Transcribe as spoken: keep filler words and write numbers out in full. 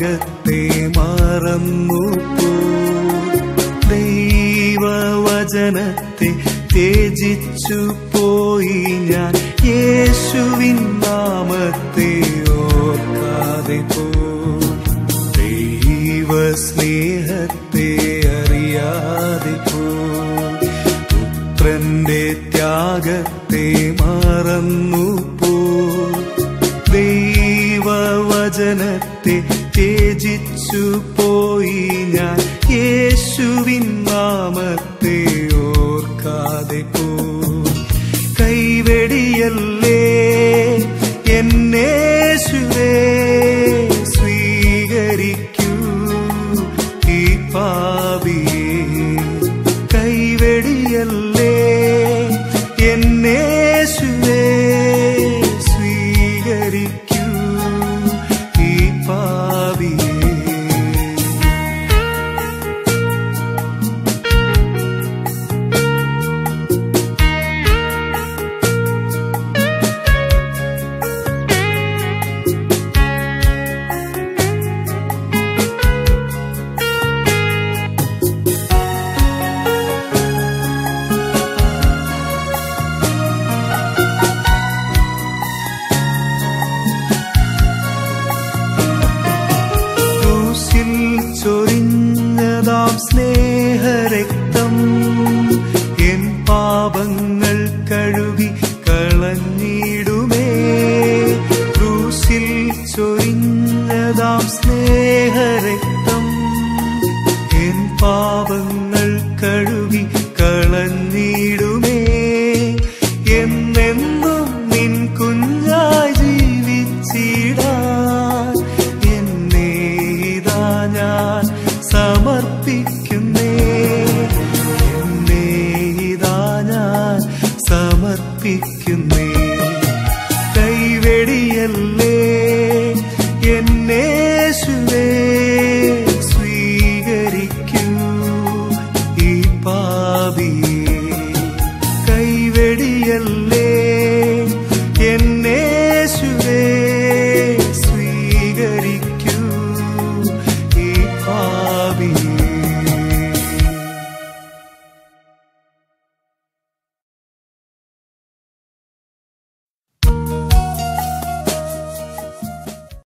ത്യാഗത്തെ മറന്നു പോ ദൈവവചനത്തെ ത്യജിച്ചു പോയി ഞാൻ യേശുവിൻ നാമത്തെ ഓർക്കാതെ പോ ദൈവസ്നേഹത്തെ അറിയാതെ പോ പുത്രന്റെ ത്യാഗത്തെ മറന്നു പോ ദൈവവചനത്തെ ത്യജിച്ചു പോയി ഞാൻ യേശുവിൻ നാമത്തെ ഓർക്കാതെ പോ കൈവെടിയല്ലേ എന്നേശുവേ സ്വീകരിക്കൂ ഈ പാപിയെ കൈവെടിയല്ലേ എന്നേശുവേ സ്വീകരിക്കൂ ഈ പാപിയെ ചൊരിഞ്ഞതാം സ്നേഹരക്തം എൻ പാപങ്ങൾ കഴുകി കളഞ്ഞിടുമേ ക്രൂശിൽ ചൊരിഞ്ഞതാം സ്നേഹരക്തം എൻ പാപങ്ങൾ കഴുകി കളഞ്ഞിടുമേ എന്നെന്നും നിൻ കുഞ്ഞായി ജീവിച്ചിടാൻ എന്നെ ഇതാ ഞാൻ സമർപ്പിക്കുന്നേ എന്നെ ഇതാ ഞാൻ സമർപ്പിക്കുന്നേ കൈവെടിയല്ലേ എന്നേശുവേ സ്വീകരിക്കൂ ഈ പാപിയെ കൈവെടിയല്ലേ